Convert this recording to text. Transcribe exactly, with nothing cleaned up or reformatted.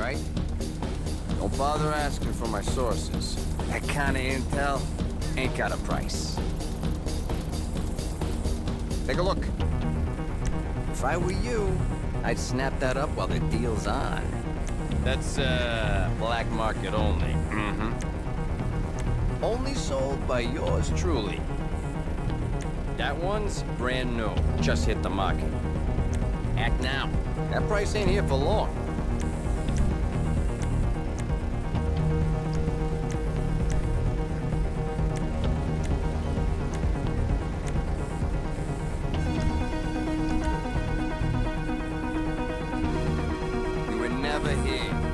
right? Don't bother asking for my sources. That kind of intel ain't got a price. Take a look. If I were you, I'd snap that up while the deal's on. That's, uh, black market only. Mm-hmm. Only sold by yours truly. That one's brand new. Just hit the market. Act now. That price ain't here for long. You were never here.